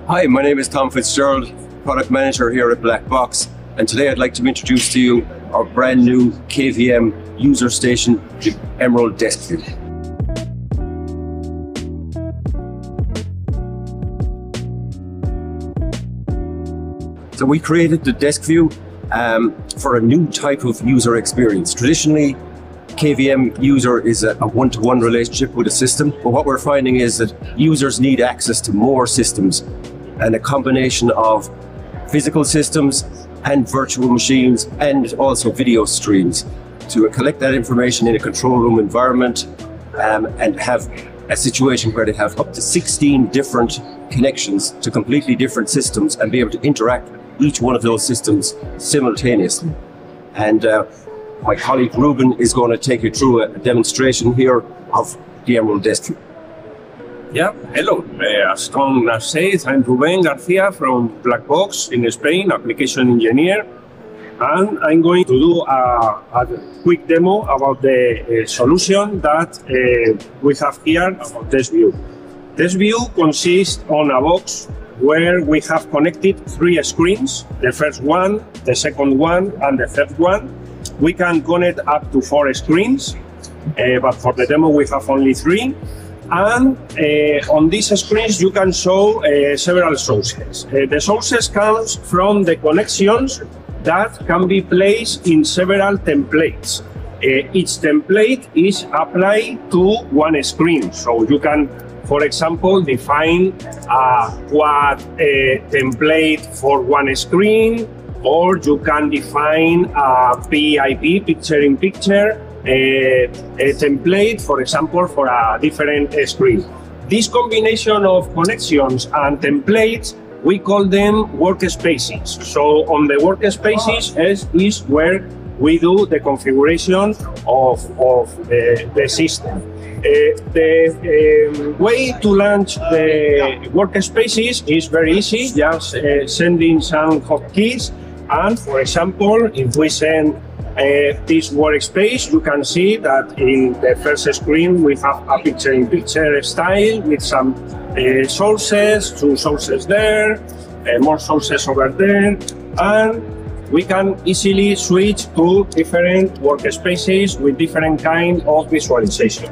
Hi, my name is Tom Fitzgerald, Product Manager here at Black Box, and today I'd like to introduce to you our brand new KVM user station, the Emerald DESKVUE. So we created the DESKVUE for a new type of user experience. Traditionally, KVM user is a one-to-one relationship with a system, but what we're finding is that users need access to more systems, and a combination of physical systems and virtual machines and also video streams to collect that information in a control room environment and have a situation where they have up to 16 different connections to completely different systems and be able to interact with each one of those systems simultaneously. And my colleague Ruben is going to take you through a demonstration here of the Emerald DESKVUE. Yeah, hello. As Tom said, I'm Ruben Garcia from Black Box in Spain, application engineer, and I'm going to do a quick demo about the solution that we have here about DESKVUE. DESKVUE consists on a box where we have connected 3 screens, the first one, the second one, and the third one. We can connect up to 4 screens, but for the demo we have only 3. And on these screens you can show several sources. The sources come from the connections that can be placed in several templates. Each template is applied to one screen, so you can, for example, define a quad template for one screen, or you can define a PIP, picture-in-picture, a template, for example, for a different screen. This combination of connections and templates, we call them workspaces. So on the workspaces is where we do the configuration of the system. The way to launch the workspaces is very easy, just sending some hotkeys. And for example, if we send this workspace, you can see that in the first screen we have a picture-in-picture style with some sources, 2 sources there, more sources over there, and we can easily switch to different workspaces with different kind of visualization.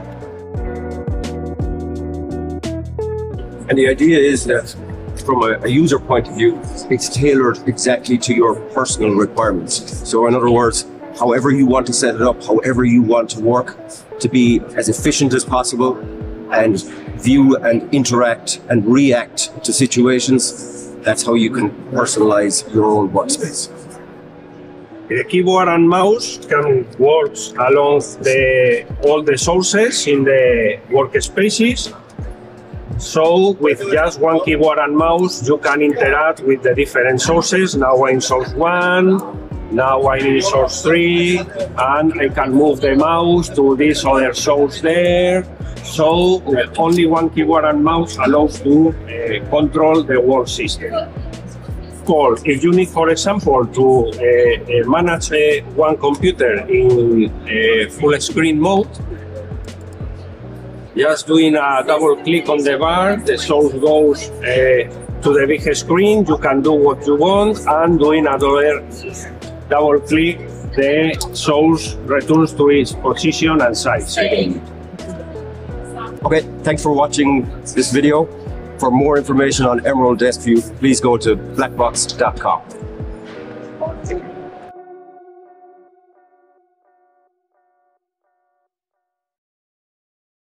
And the idea is that from a user point of view, it's tailored exactly to your personal requirements. So in other words, however you want to set it up, however you want to work, to be as efficient as possible and view and interact and react to situations, that's how you can personalize your own workspace. The keyboard and mouse can work along all the sources in the workspaces. So with just one keyboard and mouse, you can interact with the different sources. Now I'm in source 1, now I'm in source 3, and I can move the mouse to this other source there. So only one keyboard and mouse allows to control the whole system. If you need, for example, to manage one computer in full screen mode, just doing a double click on the bar, the source goes to the big screen, you can do what you want, and doing another double click, the source returns to its position and size again. Okay, thanks for watching this video. For more information on Emerald DESKVUE, please go to blackbox.com.